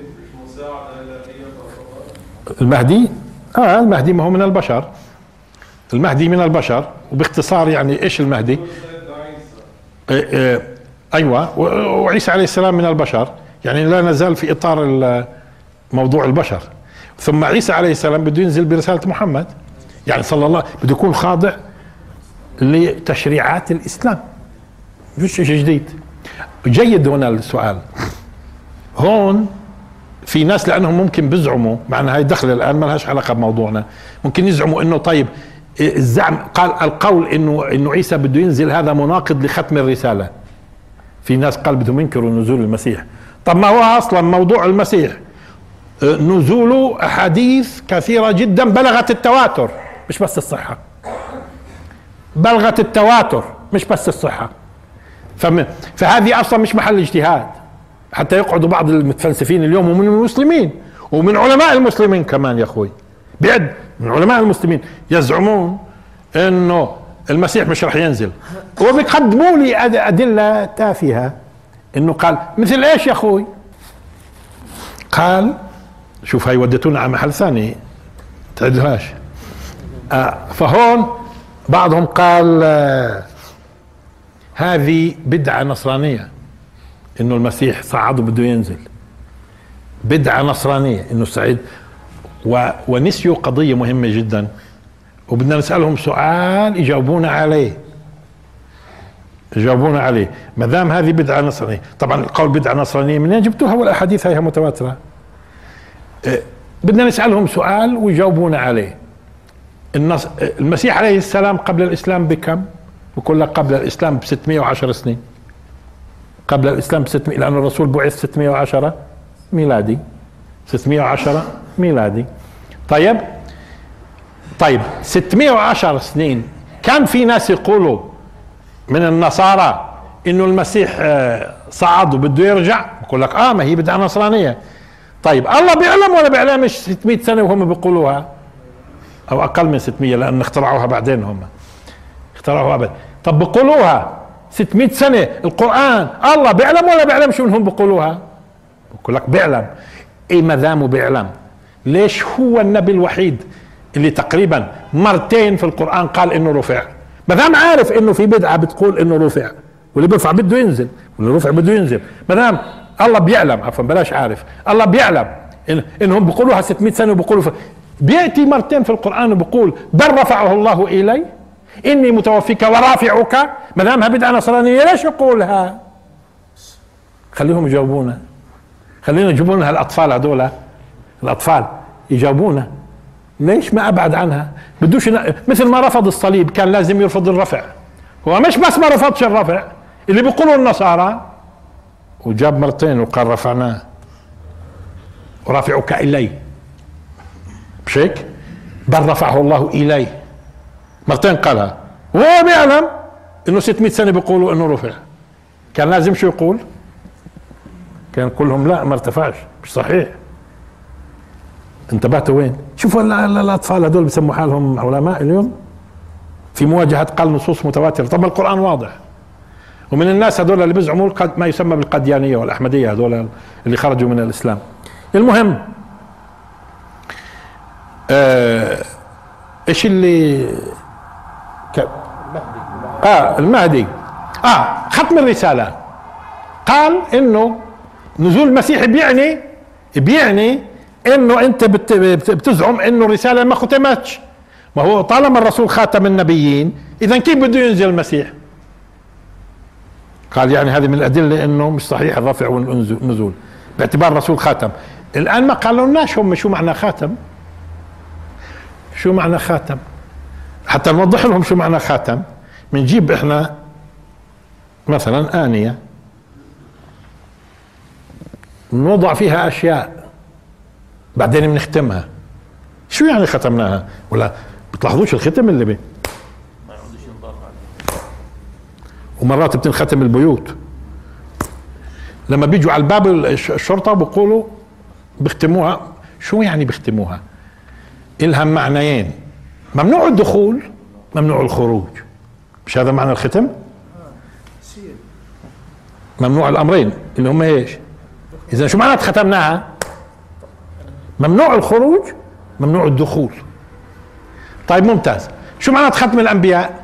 المهدي؟ المهدي ما هو من البشر، المهدي من البشر. وباختصار يعني ايش المهدي؟ ايوه، وعيسى عليه السلام من البشر، يعني لا نزال في اطار موضوع البشر. ثم عيسى عليه السلام بده ينزل برسالة محمد، يعني صلى الله بده يكون خاضع لتشريعات الاسلام، مش شيء جديد. جيد هنا السؤال. هون في ناس لانهم ممكن بيزعموا، مع ان هاي دخل الان ما لهاش علاقه بموضوعنا، ممكن يزعموا انه طيب الزعم قال القول انه عيسى بده ينزل هذا مناقض لختم الرساله. في ناس قال بدهم ينكروا نزول المسيح. طب ما هو اصلا موضوع المسيح نزوله احاديث كثيره جدا بلغت التواتر، مش بس الصحه، بلغت التواتر مش بس الصحه. فهذه اصلا مش محل اجتهاد، حتى يقعدوا بعض المتفلسفين اليوم ومن المسلمين ومن علماء المسلمين كمان يا اخوي، بعد من علماء المسلمين يزعمون انه المسيح مش رح ينزل، وبيقدموا لي ادله تافهه. انه قال مثل ايش يا اخوي؟ قال شوف هاي ودتونا على محل ثاني تعدهاش. فهون بعضهم قال هذه بدعة نصرانية انه المسيح صعد وبده ينزل، بدعة نصرانية انه صعد. ونسيوا قضية مهمة جدا، وبدنا نسألهم سؤال يجاوبونا عليه. ما دام هذه بدعة نصرانية، طبعا القول بدعة نصرانية منين جبتوها والاحاديث هيها متواترة؟ بدنا نسألهم سؤال ويجاوبونا عليه. المسيح عليه السلام قبل الاسلام بكم؟ بقول لك قبل الاسلام ب 610 سنين، قبل الاسلام ب 600، لأن الرسول بعث 610 ميلادي، 610 ميلادي. طيب 610 سنين كان في ناس يقولوا من النصارى انه المسيح صعد وبده يرجع، بقول لك ما هي بدعة نصرانية. طيب الله بيعلم ولا بيعلمش 600 سنة وهم بيقولوها، او اقل من 600 لان اخترعوها بعدين، هم اخترعوها بعدين. طب بيقولوها 600 سنة القرآن، الله بيعلم ولا بيعلمش منهم بيقولوها؟ بقول لك بيعلم. ايه ما دامه بيعلم، ليش هو النبي الوحيد اللي تقريبا مرتين في القرآن قال انه رفع؟ ما دام عارف انه في بدعة بتقول انه رفع، واللي بيرفع بده ينزل، واللي رفع بده ينزل. ما دام الله بيعلم، عفوا بلاش عارف، الله بيعلم انهم بيقولوها 600 سنة وبيقولوا بيأتي مرتين في القرآن وبيقول بل رفعه الله إلي إني متوفيك ورافعك. ما دامها بدعة نصرانية ليش يقولها؟ خليهم يجاوبونا، خلينا يجيبونا هالأطفال هذول، الأطفال يجاوبونا ليش ما أبعد عنها. بدوش مثل ما رفض الصليب كان لازم يرفض الرفع. هو مش بس ما رفضش الرفع اللي بيقولوا النصارى، وجاب مرتين وقال رفعناه ورافعك إلي، مش هيك؟ بل رفعه الله إليه، مرتين قالها، وهو بيعلم انه 600 سنة بيقولوا انه رفع. كان لازم شو يقول؟ كان كلهم لا ما ارتفعش، مش صحيح. انتبهتوا وين؟ شوفوا الاطفال هذول بسموا حالهم علماء اليوم في مواجهة قال نصوص متواترة. طب القرآن واضح. ومن الناس هذول اللي بيزعموا ما يسمى بالقديانية والأحمدية، هذول اللي خرجوا من الإسلام. المهم ايش اللي المهدي ختم الرسالة. قال انه نزول المسيح بيعني انه انت بتزعم انه الرسالة ما ختمتش. ما هو طالما الرسول خاتم النبيين اذا كيف بده ينزل المسيح؟ قال يعني هذه من الادلة انه مش صحيح الرفع والنزول باعتبار الرسول خاتم. الان ما قالوا لناش هم شو معنى خاتم، شو معنى خاتم. حتى نوضح لهم شو معنى خاتم، بنجيب احنا مثلا آنية نوضع فيها اشياء بعدين بنختمها. شو يعني ختمناها؟ ولا بتلاحظوش الختم اللي ما يعودش ينضاف عليه. ومرات بتنختم البيوت لما بيجوا على الباب الشرطة بيقولوا بيختموها. شو يعني بيختموها؟ إلها معنيين، ممنوع الدخول ممنوع الخروج، مش هذا معنى الختم؟ ممنوع الأمرين اللي هم ايش؟ إذا شو معنى ختمناها؟ ممنوع الخروج ممنوع الدخول. طيب ممتاز. شو معنى ختم الأنبياء؟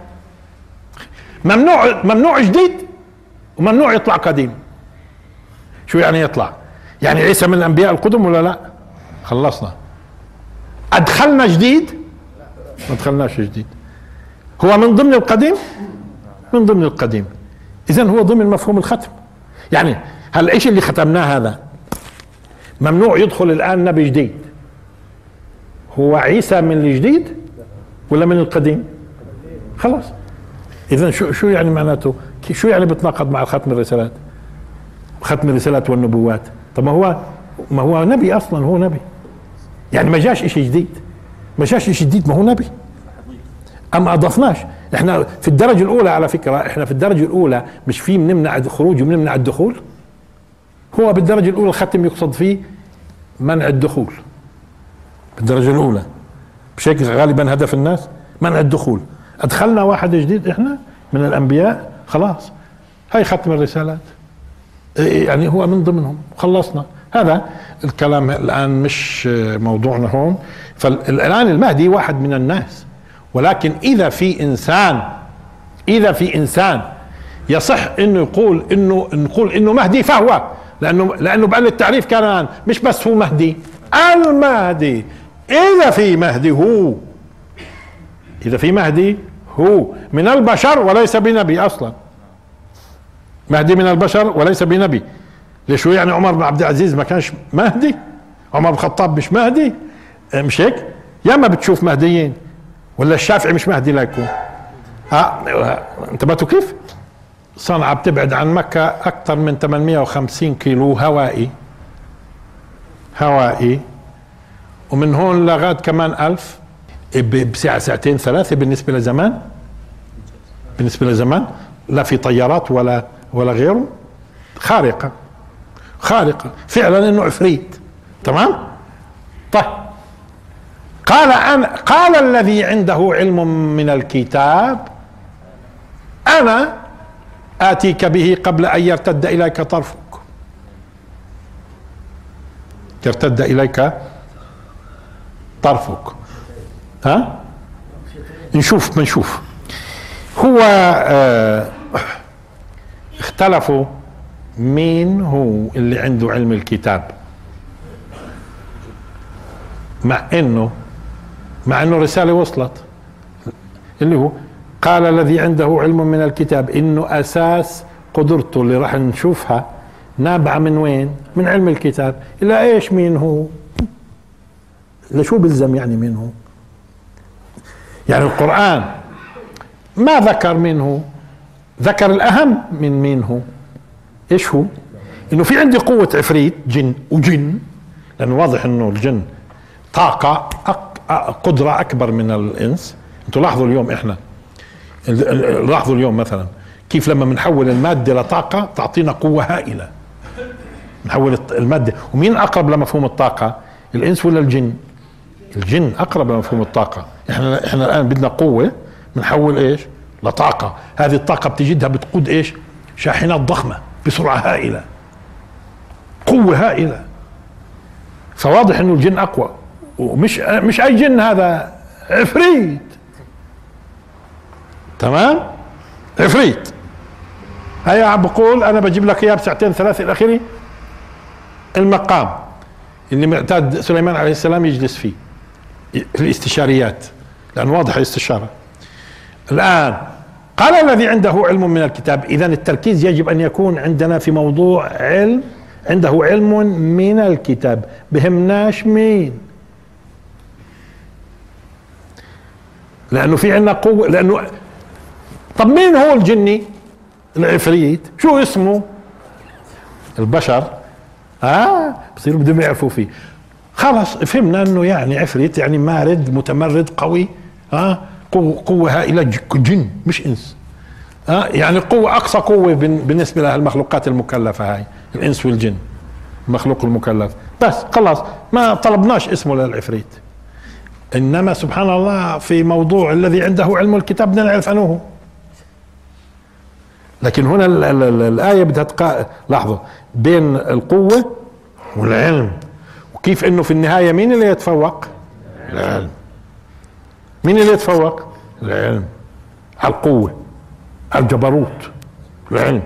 ممنوع جديد وممنوع يطلع قديم. شو يعني يطلع؟ يعني عيسى من الأنبياء القدم ولا لا؟ خلصنا. أدخلنا جديد؟ ما دخلناش جديد. هو من ضمن القديم؟ من ضمن القديم. إذن هو ضمن مفهوم الختم. يعني هل ايش اللي ختمناه هذا؟ ممنوع يدخل الآن نبي جديد. هو عيسى من الجديد ولا من القديم؟ خلاص. إذن شو يعني معناته؟ شو يعني بتناقض مع ختم الرسالات؟ ختم الرسالات والنبوات. طب ما هو نبي أصلا، هو نبي. يعني ما جاش اشي جديد، ما جاش اشي جديد، ما هو نبي. اما اضفناش. احنا في الدرجة الاولى على فكرة، احنا في الدرجة الاولى مش في بنمنع الخروج وبنمنع الدخول. هو بالدرجة الاولى الختم يقصد فيه منع الدخول بالدرجة الاولى، مش هيك غالبا هدف الناس؟ منع الدخول. ادخلنا واحد جديد احنا من الانبياء، خلاص هاي ختم الرسالات، يعني هو من ضمنهم، خلصنا. هذا الكلام الآن مش موضوعنا هون. فالآن المهدي واحد من الناس، ولكن إذا في إنسان يصح إنه نقول إنه مهدي فهو، لأنه بقى التعريف كان مش بس هو مهدي، المهدي. إذا في مهدي هو من البشر وليس بنبي أصلا. مهدي من البشر وليس بنبي. ليش؟ هو يعني عمر بن عبد العزيز ما كانش مهدي؟ عمر بن الخطاب مش مهدي؟ مش هيك؟ يا ما بتشوف مهديين، ولا الشافعي مش مهدي لا يكون. انتبهتوا كيف؟ صنعاء بتبعد عن مكة أكثر من 850 كيلو هوائي، ومن هون لغاية كمان 1000 بساعة ساعتين ثلاثة. بالنسبة لزمان لا في طيارات ولا ولا غيره، خارقة خارقة فعلا انه عفريت. تمام. طيب قال الذي عنده علم من الكتاب انا اتيك به قبل ان يرتد اليك طرفك. يرتد اليك طرفك. ها نشوف هو اختلفوا مين هو اللي عنده علم الكتاب، مع انه رسالة وصلت، اللي هو قال الذي عنده علم من الكتاب، انه اساس قدرته اللي راح نشوفها نابعة من وين؟ من علم الكتاب. الا ايش مين هو؟ لشو بلزم يعني مين هو؟ يعني القرآن ما ذكر مين هو، ذكر الأهم من مين هو. ايش هو؟ انه في عندي قوة عفريت جن، لأنه واضح انه الجن طاقة قدرة أكبر من الإنس. انتوا لاحظوا اليوم لاحظوا اليوم مثلا كيف لما بنحول المادة لطاقة تعطينا قوة هائلة. نحول المادة، ومين أقرب لمفهوم الطاقة؟ الإنس ولا الجن؟ الجن أقرب لمفهوم الطاقة. احنا الآن بدنا قوة بنحول ايش؟ لطاقة. هذه الطاقة بتجدها بتقود ايش؟ شاحنات ضخمة بسرعة هائلة، قوة هائلة. فواضح انه الجن اقوى، ومش اي جن، هذا عفريت. تمام؟ عفريت. هيا عم بقول انا بجيب لك اياه بساعتين ثلاثة الى اخره. المقام اللي معتاد سليمان عليه السلام يجلس فيه الاستشاريات، لأنه واضح الاستشارة. الآن قال الذي عنده علم من الكتاب، إذا التركيز يجب أن يكون عندنا في موضوع علم، عنده علم من الكتاب، بهمناش مين، لأنه في عندنا قوة. لأنه طب مين هو الجني العفريت؟ شو اسمه؟ البشر بصيروا بدهم يعرفوا فيه. خلص فهمنا انه يعني عفريت يعني مارد متمرد قوي، قوة هائلة، جن مش انس. يعني قوة اقصى قوة بالنسبة للمخلوقات المكلفة، هاي الانس والجن المخلوق المكلف. بس خلاص ما طلبناش اسمه للعفريت. انما سبحان الله في موضوع الذي عنده علم الكتاب بدنا نعرف انه هو. لكن هنا الآية بدها لاحظوا بين القوة والعلم، وكيف انه في النهاية مين اللي يتفوق؟ العلم. مين اللي يتفوق؟ العلم على القوة، على الجبروت، العلم.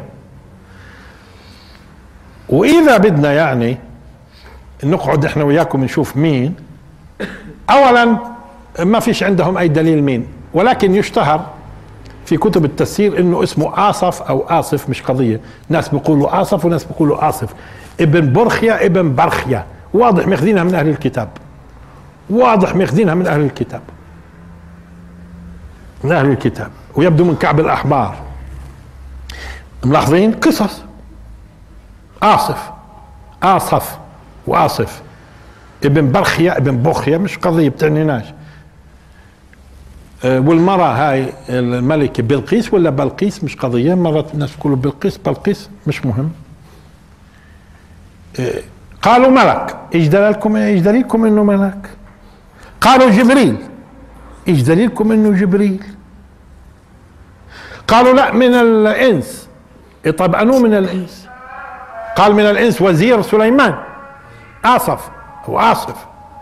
وإذا بدنا يعني نقعد احنا وياكم نشوف مين، أولا ما فيش عندهم أي دليل مين، ولكن يشتهر في كتب التفسير انه اسمه آصف او آصف، مش قضية. ناس بيقولوا آصف وناس بيقولوا آصف. ابن برخيا ابن برخيا، واضح ماخذينها من اهل الكتاب، واضح ماخذينها من اهل الكتاب، من اهل الكتاب، ويبدو من كعب الاحبار. ملاحظين قصص آصف وآصف، ابن برخيا ابن بخيا، مش قضية بتعنيناش. والمرأة هاي الملكة بلقيس ولا بلقيس، مش قضية، مرات الناس يقولوا بلقيس مش مهم. قالوا ملك، ايش دليلكم انه ملك؟ قالوا جبريل، ايش دليلكم انه جبريل؟ قالوا لا من الانس. طيب انو من الانس؟ قال من الانس وزير سليمان آصف او آصف.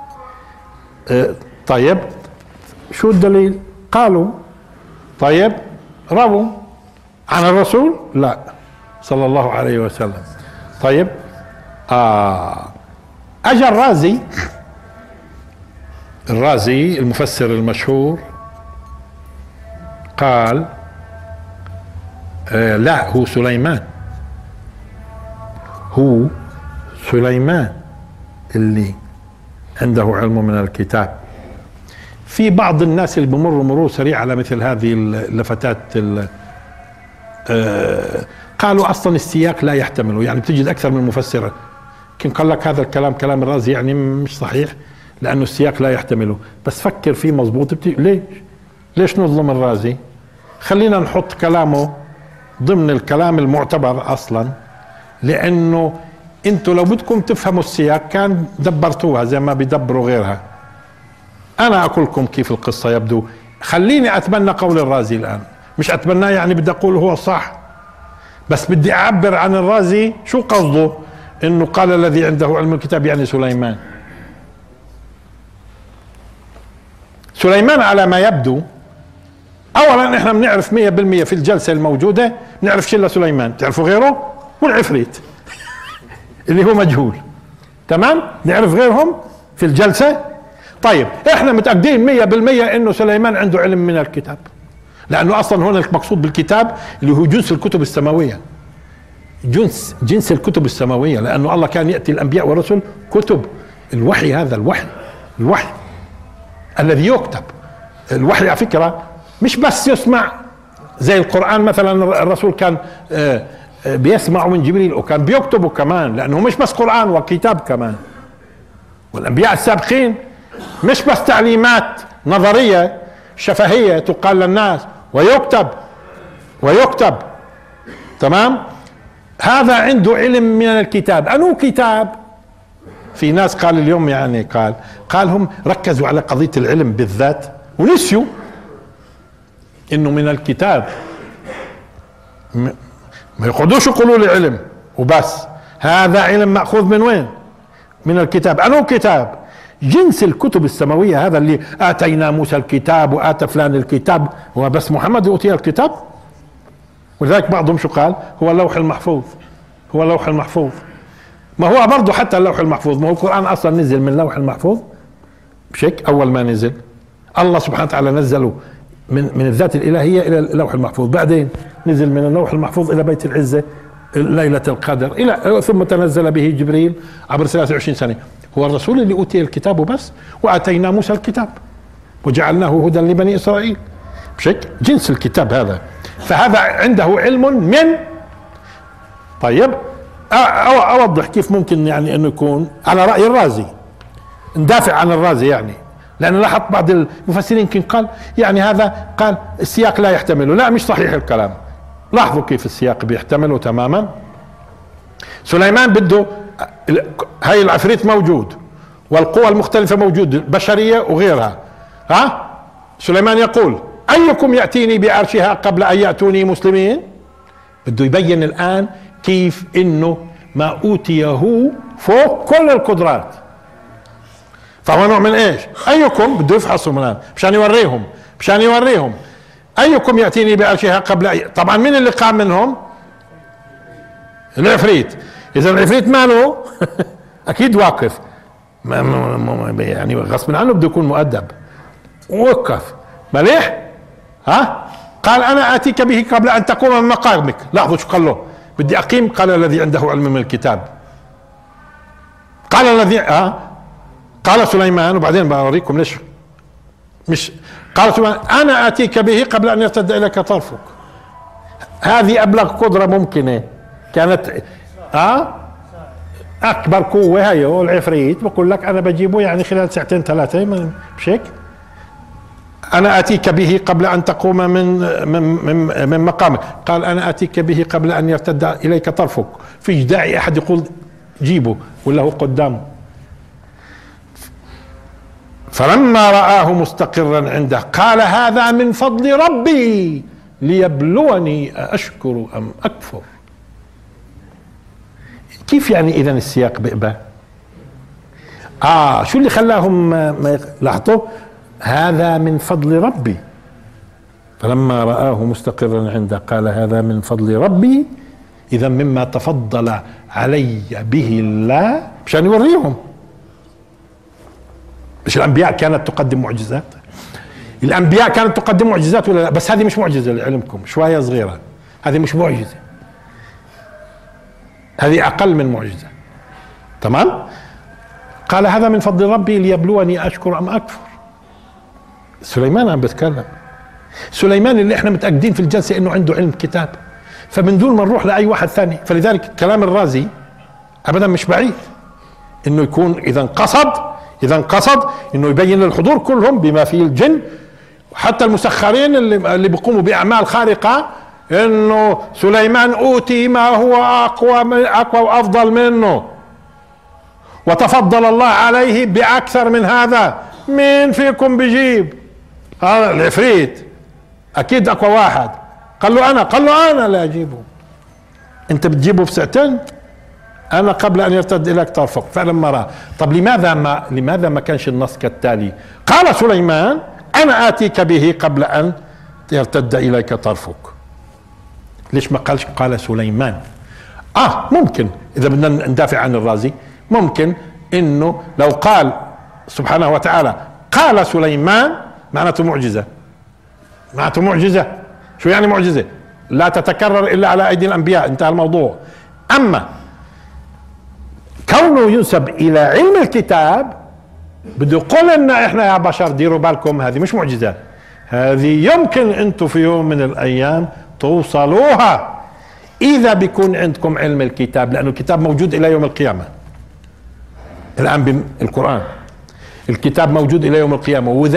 طيب شو الدليل؟ قالوا طيب رووا عن الرسول؟ لا صلى الله عليه وسلم. طيب اجى الرازي المفسر المشهور قال لا، هو سليمان اللي عنده علم من الكتاب. في بعض الناس اللي بمروا مرور سريع على مثل هذه اللفتات قالوا اصلا السياق لا يحتمله، يعني بتجد اكثر من مفسر كان قال لك هذا الكلام كلام الرازي يعني مش صحيح لانه السياق لا يحتمله. بس فكر فيه مضبوط، ليش نظلم الرازي؟ خلينا نحط كلامه ضمن الكلام المعتبر اصلا، لانه انتوا لو بدكم تفهموا السياق كان دبرتوها زي ما بيدبروا غيرها. انا اقول لكم كيف القصة يبدو. خليني اتبنى قول الرازي الان، مش اتبناه يعني بدي اقول هو صح، بس بدي اعبر عن الرازي شو قصده انه قال الذي عنده علم الكتاب يعني سليمان. سليمان على ما يبدو، اولا احنا بنعرف 100% في الجلسة الموجودة بنعرف شلة سليمان، تعرفوا غيره؟ والعفريت اللي هو مجهول. تمام؟ نعرف غيرهم في الجلسة. طيب احنا متأكدين 100% انه سليمان عنده علم من الكتاب، لانه اصلا هنا المقصود بالكتاب اللي هو جنس الكتب السماوية، جنس الكتب السماوية، لانه الله كان يأتي الانبياء والرسل كتب. الوحي هذا الوحي الذي يكتب. الوحي على فكرة مش بس يسمع زي القرآن مثلا، الرسول كان بيسمعوا من جبريل وكان بيكتبوا كمان، لانه مش بس قرآن وكتاب كمان. والانبياء السابقين مش بس تعليمات نظرية شفهية تقال للناس، ويكتب. تمام؟ هذا عنده علم من الكتاب. أنو كتاب؟ في ناس قال اليوم يعني قال هم ركزوا على قضية العلم بالذات ونسيوا انه من الكتاب. ما يقعدوش يقولوا لي علم وبس، هذا علم مأخوذ من وين؟ من الكتاب. أنو كتاب؟ جنس الكتب السماوية، هذا اللي آتينا موسى الكتاب وآتى فلان الكتاب، هو بس محمد أوتي الكتاب؟ ولذلك بعضهم شو قال؟ هو اللوح المحفوظ. ما هو برضه حتى اللوح المحفوظ، ما هو القرآن أصلا نزل من اللوح المحفوظ بشك. أول ما نزل الله سبحانه وتعالى نزله من الذات الإلهية إلى اللوح المحفوظ، بعدين نزل من اللوح المحفوظ إلى بيت العزة ليلة القدر، إلى ثم تنزل به جبريل عبر 23 سنة. هو الرسول اللي أوتي الكتاب وبس. وآتينا موسى الكتاب وجعلناه هدى لبني إسرائيل، بشك جنس الكتاب هذا. فهذا عنده علم من. طيب أوضح كيف ممكن يعني أنه يكون على رأي الرازي، ندافع عن الرازي يعني، لأن لاحظت بعض المفسرين يمكن قال يعني هذا قال السياق لا يحتمله. لا، مش صحيح الكلام. لاحظوا كيف السياق بيحتمله تماما. سليمان بده هاي العفريت موجود والقوى المختلفة موجود، بشرية وغيرها. سليمان يقول أيكم يأتيني بعرشها قبل أن يأتوني مسلمين. بده يبين الآن كيف إنه ما أوتيه فوق كل القدرات. فهو نوع من إيش؟ أيكم بده يفحصهم الآن مشان يوريهم أيكم يأتيني بعرشها قبل طبعا مين اللي قام منهم؟ العفريت. إذا العفريت ماله أكيد واقف، يعني غصب عنه بده يكون مؤدب. وقف مليح. قال أنا آتيك به قبل أن تقوم من مقامك. لاحظوا شو قال له؟ بدي أقيم. قال الذي عنده علم من الكتاب. قال الذي قال سليمان، وبعدين بوريكم ليش مش قال سليمان أنا آتيك به قبل أن يرتد إليك طرفك. هذه أبلغ قدرة ممكنة كانت. أكبر قوة هي العفريت. بقول لك أنا بجيبه يعني خلال ساعتين ثلاثة، مش هيك؟ أنا آتيك به قبل أن تقوم من مقامك. قال أنا آتيك به قبل أن يرتد إليك طرفك. فيش داعي أحد يقول جيبه ولا هو قدامه. فلما رآه مستقرا عنده قال هذا من فضل ربي ليبلوني أشكر أم أكفر. كيف يعني إذا السياق بقبة؟ شو اللي خلاهم ما لاحظوا؟ هذا من فضل ربي. فلما رآه مستقرا عنده قال هذا من فضل ربي، إذا مما تفضل علي به الله، مشان يوريهم. مش الأنبياء كانت تقدم معجزات؟ الأنبياء كانت تقدم معجزات ولا لا؟ بس هذه مش معجزة لعلمكم، شوية صغيرة. هذه مش معجزة، هذه أقل من معجزة. تمام؟ قال هذا من فضل ربي ليبلوني أشكر أم أكفر. سليمان عم بتكلم. سليمان اللي احنا متأكدين في الجلسة انه عنده علم كتاب، فمن دون ما نروح لأي واحد ثاني. فلذلك كلام الرازي أبدا مش بعيد انه يكون إذا قصد انه يبين الحضور كلهم بما فيه الجن، وحتى المسخرين اللي بيقوموا بأعمال خارقة انه سليمان اوتي ما هو اقوى وافضل منه، وتفضل الله عليه باكثر من هذا. مين فيكم بيجيب؟ هذا العفريت اكيد اقوى واحد. قال له انا لا اجيبه. انت بتجيبه بساعتين؟ انا قبل ان يرتد اليك طرفك. فلما رأى، طب لماذا ما كانش النص كالتالي؟ قال سليمان انا اتيك به قبل ان يرتد اليك طرفك. ليش ما قالش قال سليمان؟ ممكن اذا بدنا ندافع عن الرازي، ممكن انه لو قال سبحانه وتعالى قال سليمان معناته معجزة. شو يعني معجزة؟ لا تتكرر الا على ايدي الانبياء، انتهى الموضوع. اما كونه ينسب الى علم الكتاب بده يقول لنا احنا يا بشر ديروا بالكم، هذه مش معجزة، هذه يمكن انتم في يوم من الايام توصلوها اذا بيكون عندكم علم الكتاب، لانه الكتاب موجود الى يوم القيامة. الان بالقرآن الكتاب موجود الى يوم القيامة، واذا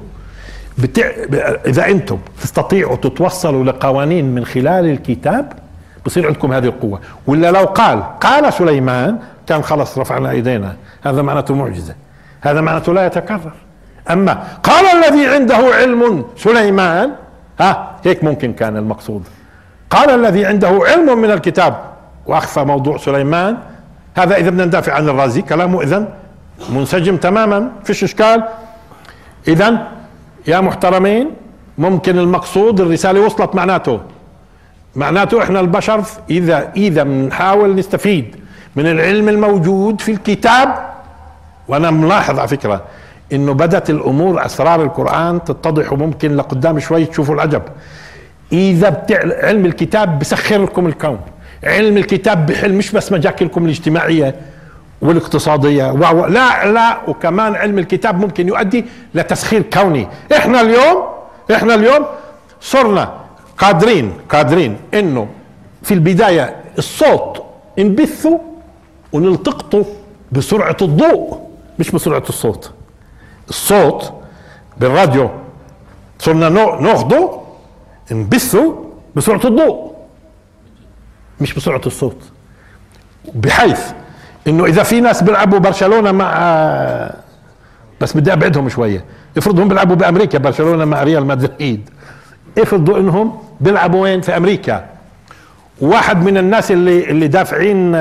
اذا انتم تستطيعوا تتوصلوا لقوانين من خلال الكتاب بصير عندكم هذه القوة. ولا لو قال سليمان كان خلص رفعنا ايدينا، هذا معناته معجزة، هذا معناته لا يتكرر. اما قال الذي عنده علم سليمان، هيك ممكن كان المقصود. قال الذي عنده علم من الكتاب واخفى موضوع سليمان. هذا اذا بدنا ندافع عن الرازي كلامه اذا منسجم تماما، فيش اشكال. اذا يا محترمين ممكن المقصود الرسالة وصلت. معناته احنا البشر اذا بنحاول نستفيد من العلم الموجود في الكتاب. وانا ملاحظ على فكرة انه بدت الامور اسرار القرآن تتضح، وممكن لقدام شوي تشوفوا العجب. اذا علم الكتاب بسخر لكم الكون، علم الكتاب بحل مش بس مشاكلكم الاجتماعية والاقتصادية لا، وكمان علم الكتاب ممكن يؤدي لتسخير كوني. احنا اليوم صرنا قادرين انه في البداية الصوت نبثه ونلتقطه بسرعة الضوء، مش بسرعة الصوت بالراديو صرنا ناخده نبثه بسرعة الضوء مش بسرعة الصوت، بحيث انه اذا في ناس بيلعبوا برشلونة مع، بس بدي ابعدهم شوية، افرضوا هم بيلعبوا بامريكا برشلونة مع ريال مدريد، افرضوا انهم بيلعبوا وين؟ في امريكا. واحد من الناس اللي دافعين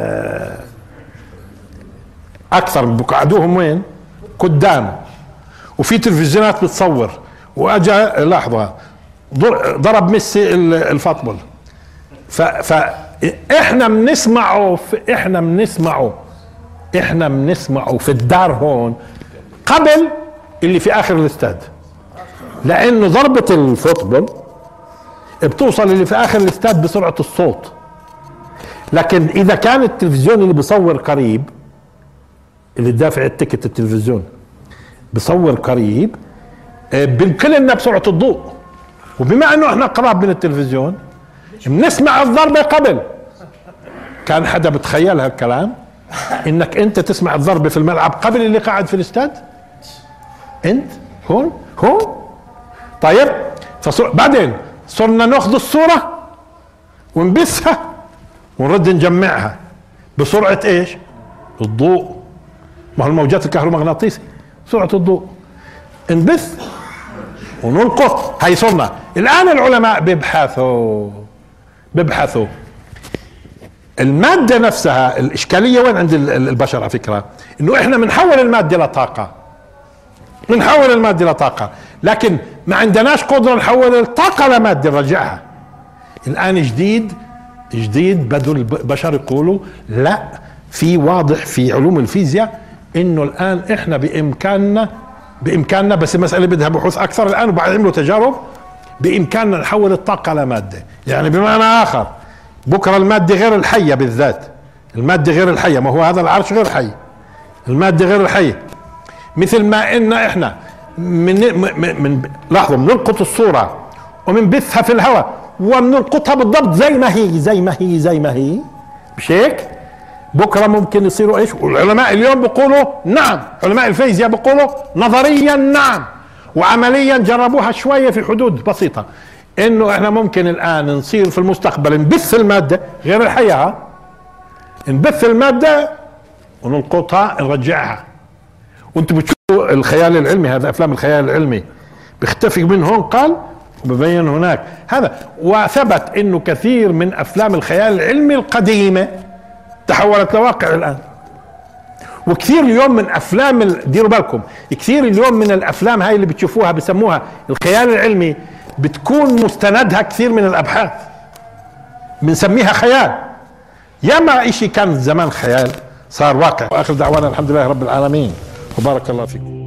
اكثر بقعدوهم وين؟ قدام، وفي تلفزيونات بتصور، واجا لحظة ضرب ميسي الفاطبل. فاحنا بنسمعه في الدار هون قبل اللي في اخر الاستاد، لانه ضربة الفوتبول بتوصل اللي في اخر الاستاد بسرعة الصوت. لكن اذا كان التلفزيون اللي بيصور قريب، اللي دافع التيكت التلفزيون بصور قريب، بنقل لنا بسرعة الضوء، وبما انه احنا قراب من التلفزيون بنسمع الضربة قبل. كان حدا بتخيل هالكلام؟ انك انت تسمع الضربة في الملعب قبل اللي قاعد في الاستاد؟ انت هون طيب. بعدين صرنا ناخذ الصورة ونبثها ونرد نجمعها بسرعة ايش؟ الضوء. ما هو الموجات الكهرومغناطيسية سرعة الضوء، نبث ونلقط. هي صرنا الآن العلماء بيبحثوا المادة نفسها. الإشكالية وين عند البشر على فكرة؟ إنه إحنا بنحول المادة لطاقة، لكن ما عندناش قدرة نحول الطاقة لمادة نرجعها. الآن جديد بدوا البشر يقولوا لا، في واضح في علوم الفيزياء إنه الآن إحنا بإمكاننا بس المسألة بدها بحوث أكثر الآن، وبعد عملوا تجارب بإمكاننا نحول الطاقة لمادة. يعني بمعنى آخر بكرة المادة غير الحية، بالذات المادة غير الحية، ما هو هذا العرش غير حي، المادة غير الحية. مثل ما إن إحنا من لحظة بنلقط الصورة ومنبثها في الهواء وبنلقطها بالضبط زي ما هي مش هيك؟ بكرة ممكن يصيروا ايش؟ والعلماء اليوم بيقولوا نعم، علماء الفيزياء بيقولوا نظريا نعم، وعمليا جربوها شوية في حدود بسيطة، انه احنا ممكن الان نصير في المستقبل نبث المادة غير الحياة، نبث المادة ونلقطها نرجعها. وانتم بتشوفوا الخيال العلمي، هذا افلام الخيال العلمي بيختفي من هون قال وببين هناك هذا. وثبت انه كثير من افلام الخيال العلمي القديمة تحولت لواقع الان. وكثير اليوم من افلام ديروا بالكم، كثير اليوم من الافلام هاي اللي بتشوفوها بسموها الخيال العلمي بتكون مستندها كثير من الابحاث بنسميها خيال. ياما اشي كان زمان خيال صار واقع. واخر دعوانا الحمد لله رب العالمين وبارك الله فيكم.